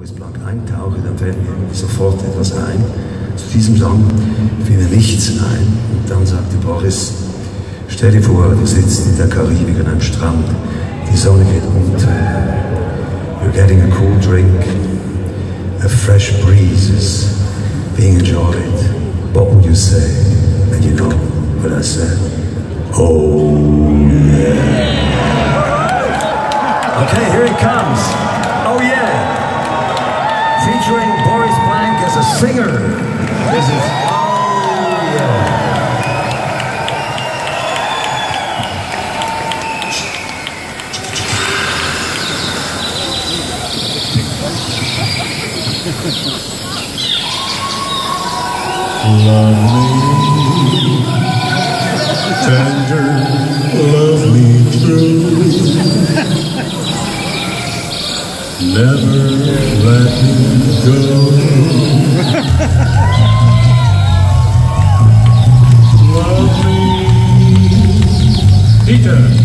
Boris Blank eintauche, dann fällt mir irgendwie sofort etwas ein. Zu diesem Song fiel mir nichts ein. Und dann sagte Boris, stell dir vor, du sitzt in der Karibik an einem Strand, die Sonne geht unter, you're getting a cool drink, a fresh breeze is being enjoyed. What would you say? And you know what I said? Oh yeah. Okay, here it comes. Oh yeah. Featuring Boris Blank as a singer. This is Oh yeah. Love me tender, love me true. Never let me go. Love me, Peter.